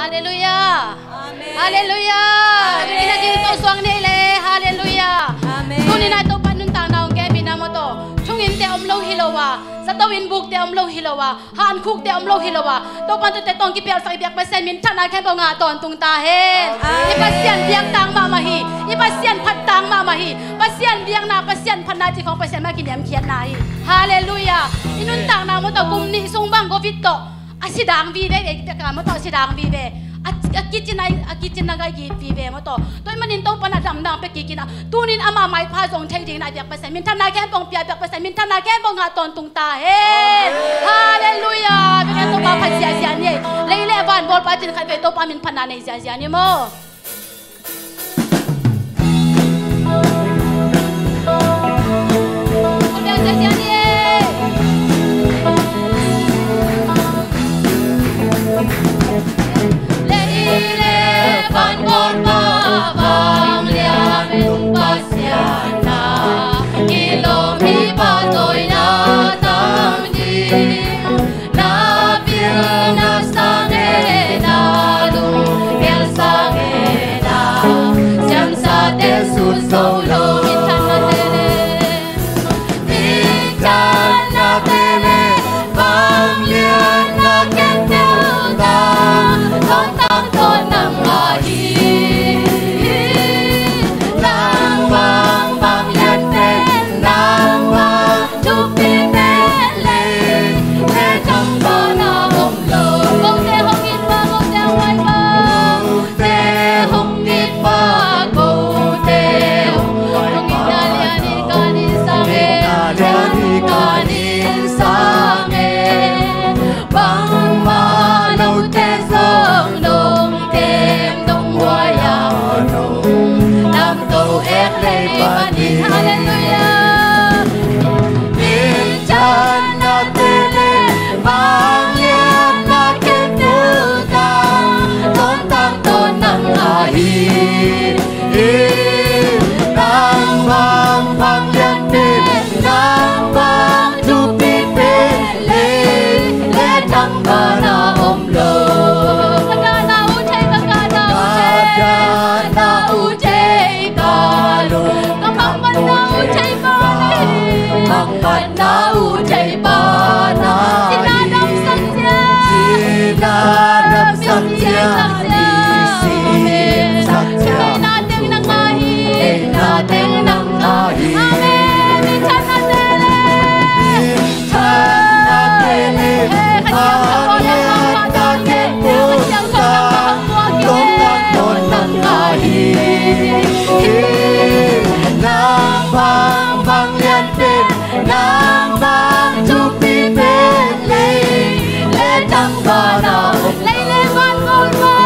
Hallelujah. Hallelujah. Ina dito suang nile. Hallelujah. Tunin na ito panuntang naong kebi na mo to. Chungin te omlo hilawa. Sa tawin buk te omlo hilawa. Haan kuk te omlo hilawa. To panto te tong kipial sa ibiyak pasen min chana kaya nga ton tung tahen. Ipasyan biyak tang mamahi. Ipasyan pat tang mamahi. Pasyan biyak na pasyan panati kong pasyan makiniyam kiat nahi. Hallelujah. Inuntang na mo to kumni sungbang covid to. Asidang vive mo to asidang vive. Kitchen na gay vive mo to. Toy manintong panadam na pekikina. Tunin ama mai pa zong chai ding na biak pasan min tan na ken bong biak pasan min tan na ken bong ha ton tung ta he. Hallelujah. Bikan to pa pa sia sia ni. Leile ban bol pa tin kha be to pa min panane sia sia ni mo. Van Borba vang liam tung pasiana ilom hi ba toy na tam di na pil na sange na lung el sange na jam sa te su so lo min tan na tele vang liam na ken te da thong tam thon nam Hallelujah.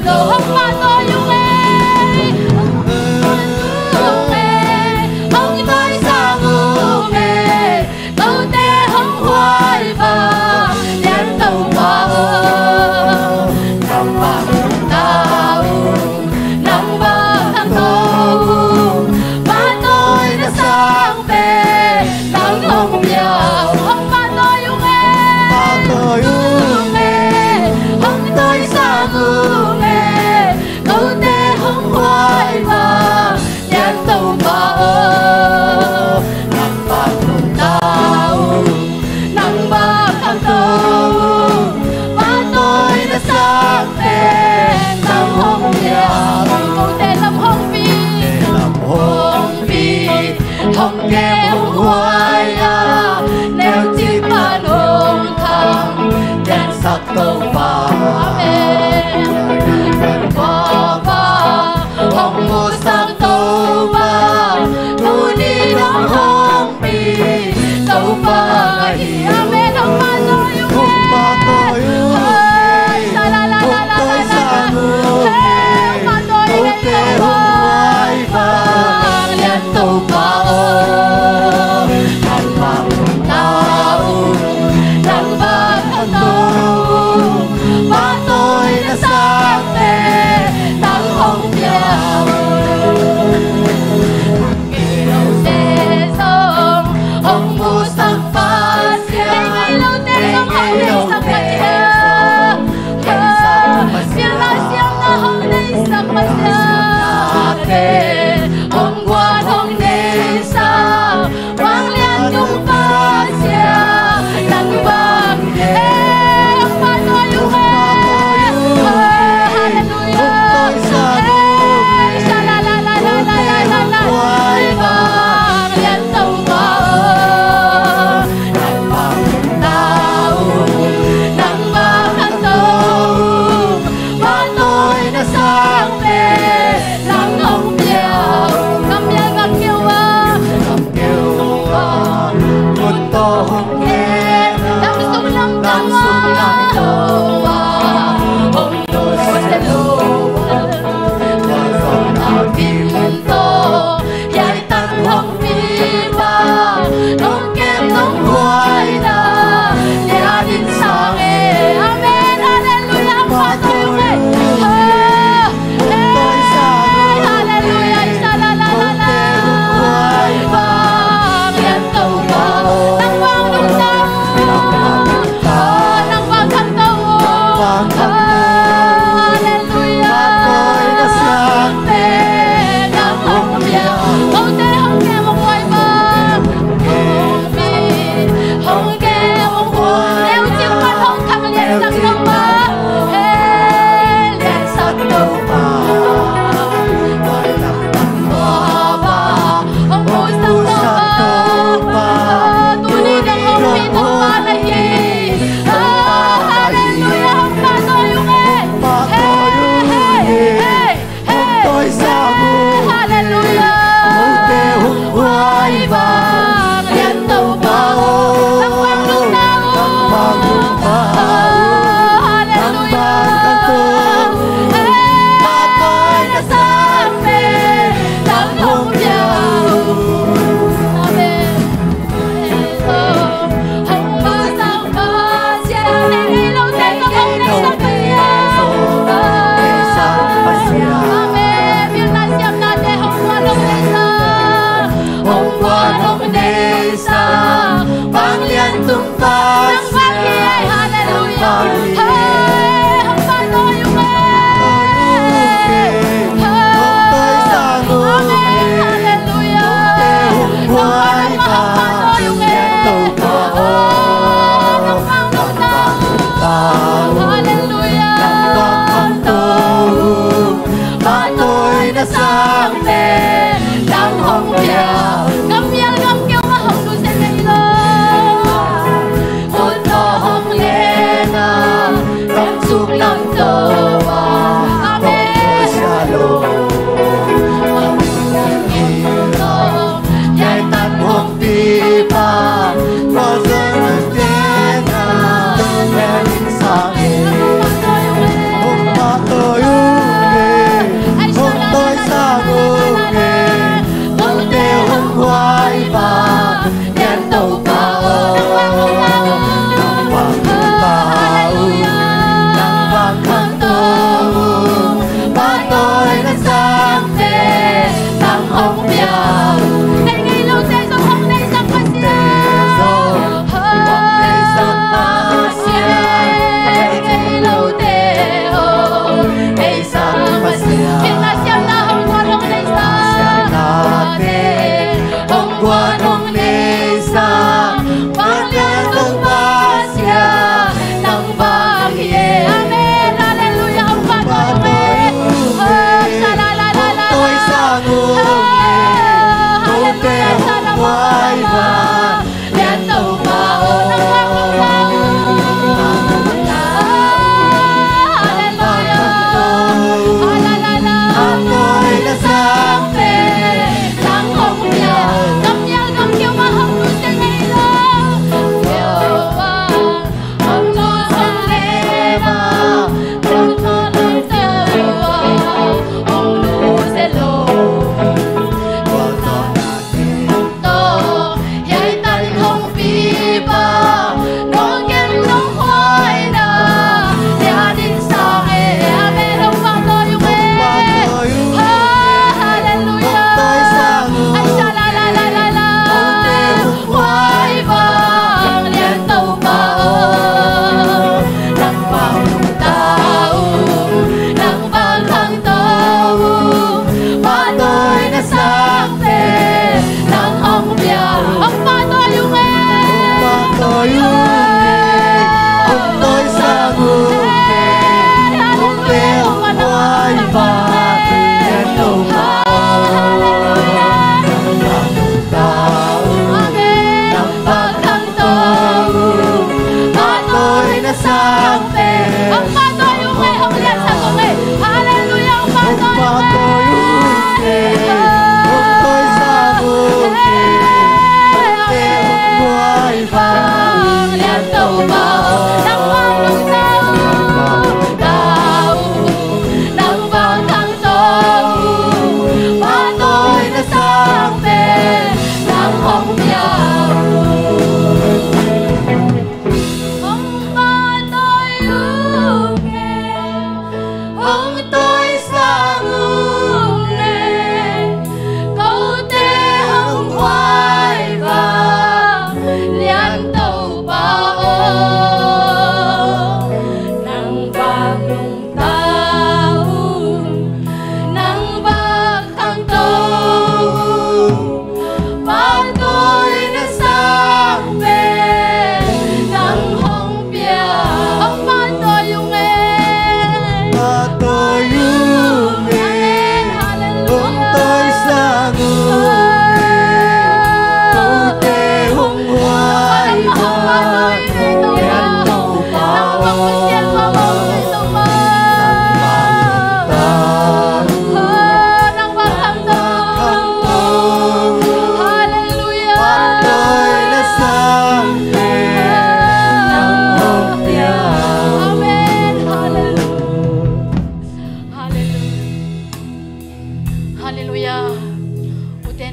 đồ không mà tôi yêu em không tôi sao ngu nghề câu tê không hoài và đen tàu mà nằm bạc tao nằm bạc thằng tôi và tôi đã sang về nắng không nhiều không mà tôi yêu em không tôi sao ngu nghề câu tê không hoài và đen tàu mà nằm bạc tao nằm bạc thằng tôi và tôi đã sang về nắng không nhiều câu tê làm hông vì hông nghe hông hoài à nếu chỉ mà hông thăng đèn sắc tàu vàng đèn qua và hông mô sang tàu vàng tu đi đó hông bị tàu vàng ấy amen hông mà tôi yêu em la la la la la la la hông mà tôi yêu em vàng đèn tàu vàng nắng vàng tao nắng vàng thằng tôi và tôi đã sang về nắng hồng nhiều ngày lâu tê sông hồng mù sắc phát ngày lâu tê sông hồng đầy sắc phát siang na hồng đầy sắc phát hồng qua hồng đầy sao vang liên chung phát siang nắng vàng em mà tôi yêu em hallelujah sa la la la la la la la vang liên tàu vàng nắng vàng tao nắng vàng thằng tôi và tôi đã sang về nắng hồng nhiều ngắm kêu con to hồng nghe đang sung lắm đầu hồng đôi sẽ lâu còn giọt nào tim to dài tăng hồng đi ba nông kem nông hoài là nhà đến sáng amen hallelujah mà tôi hallelujah sa la la la la vang liên tàu vàng nắng vàng đúng tao nắng vàng thằng tàu hallelujah sang về nắng hồng nhiều câu tê hồng nghe một hoài vàng hồng nghe một hoài nếu chiếc mắt hồng thằng liền sắc đông ba liền sắc đông ba hồng mùi sắc đông ba tôi đi đang hồng phi thông ba là gì hallelujah hồng ba tôi yêu em tôi sao hallelujah hoài vàng liên tàu vàng nắng vàng đúng tao hallelujah và tôi đã sang về nắng hồng nhiều amen hồng mưa sang và chia ngày lâu tê có hồng đầy sắc amen việc là xem na tê hồng qua đông đầy xa vang liên tung phát nắng vàng kia hallelujah hồng ba tôi yêu em amen hallelujah hoài và liên tàu vàng hallelujah nắng và tôi đã sang về nắng hồng nhiều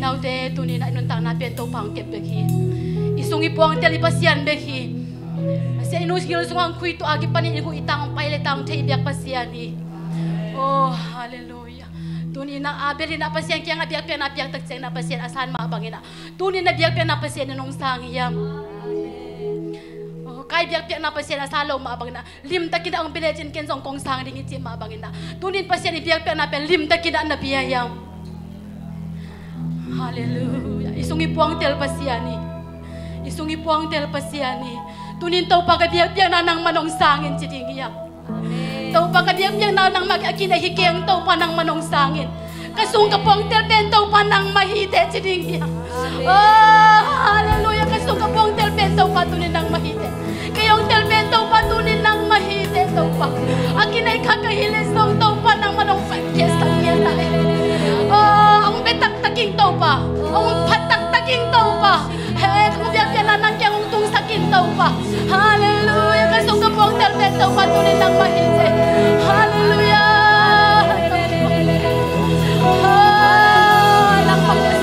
naw de tunin na inuntang na pento pang kepeki. Isungi po ang telipasyan beki. Kasi inus gilusong ang kuito agi panin igu itang pailetang teibiak pasyani. Oh, hallelujah. Tunin na abelin na pasyan kaya nga biak na biak tagseng na pasyan asahan maabangin na. Tunin na biak na pasyan nung sangyam. Oh, kay biak na pasyan asalo maabangin na. Lim takina ang bilejin kensong kong sang ringit si maabangin na. Tunin pasyan biak na pen lim takina na biyayam. Hallelujah. Isungi po ang telpasyani. Isungi po ang telpasyani. Tunin tau pagkabiyak-biyak na nang manong sangin si Dingiyak. Tau pagkabiyak-biyak na nang mag-akinahikeng tau pa nang manong sangin. Kasung ka po ang telpen tau pa nang mahite si Dingiyak. Oh, hallelujah. Kasung ka po ang telpen tau pa tunin nang mahite. Kayong telpen tau pa tunin nang mahite tau pa. Akinay kakahilis tau pa nang manong pagkiyas-tang yelay. Oh, ang betak-taking tau pa. Ang patak-taking tau pa. Hey, kung biyak-biyak na nang kiyang tung sakin tau pa. Hallelujah. Kasong ka po ang telpen tau pa tunin nang mahite. Hallelujah. Nang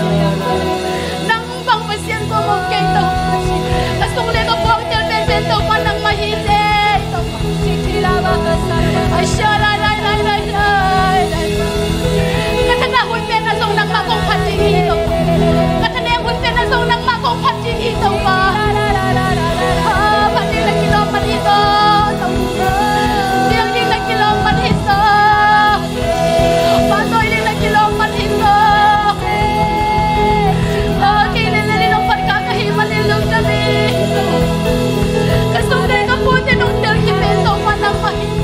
pangpasyan ko mo kay tau. Kasong lega po ang telpen tau pa nang mahite. Ay, shalalay. Katanahon penasong nang makong pating ito. Katanahon penasong nang makong pating ito pa. Pati na kiloman ito. Diyang na kiloman ito. Patoy na kiloman ito. Kinilin ang pagkakahiman nilong kami. Kasunay ka po din ang telkipento pa ng mahit.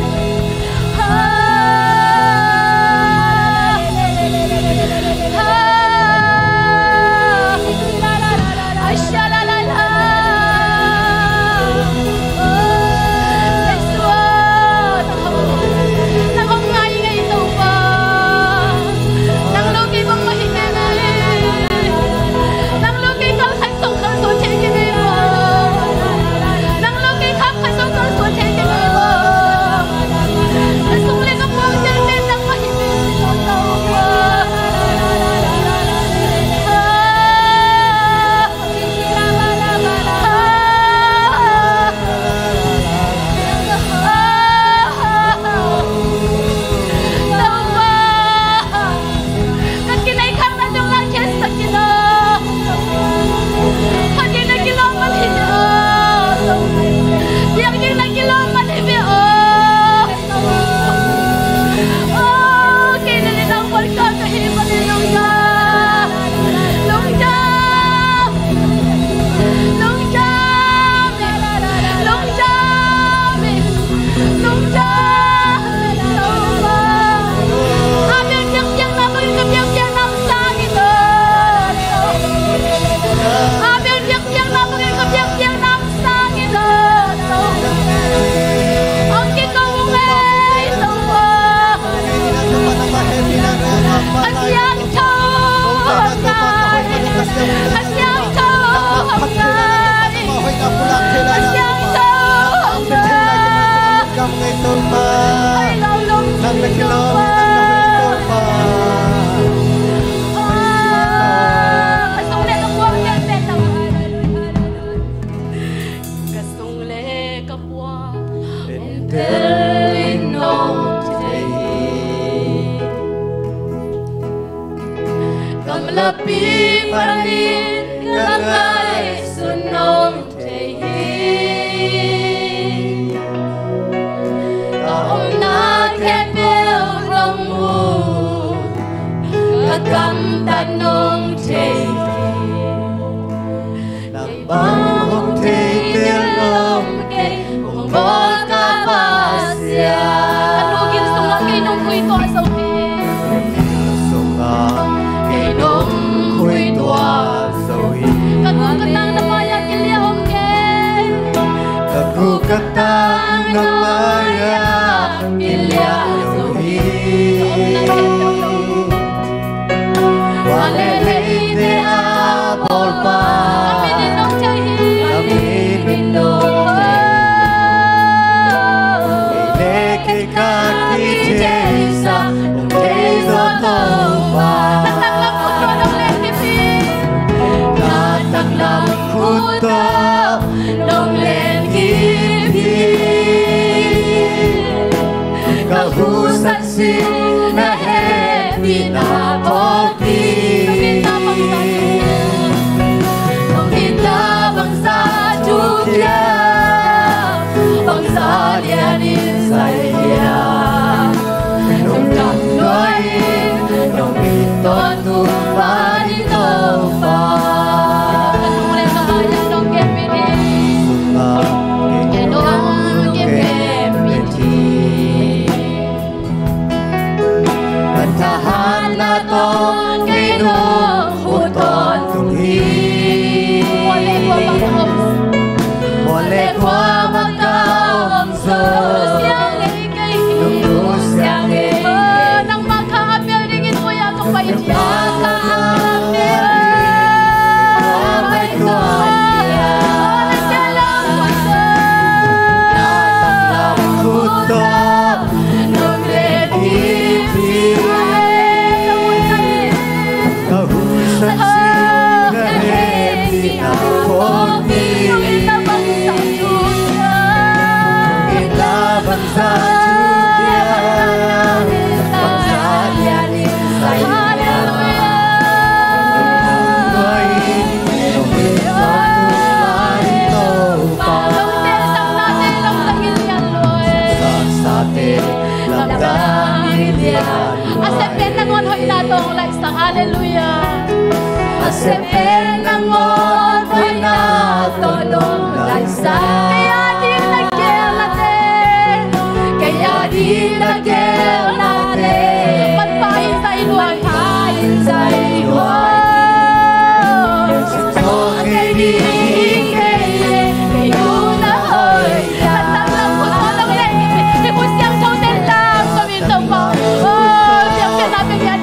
Kaki Asepin ng mo'y natulong laysa. Kaya di nagel natin, kaya di nagel natin. Magpahin sa iluan, magpahin sa iluan. Sito kay di kayo na hoy. Tatang lang po sa lang lagi, di po siyang chosen lang sa winto pa. Oh, siyang sinabing yan.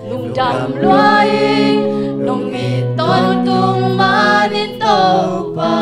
Đam loài nông nghiệp tôn tung manin tàu pa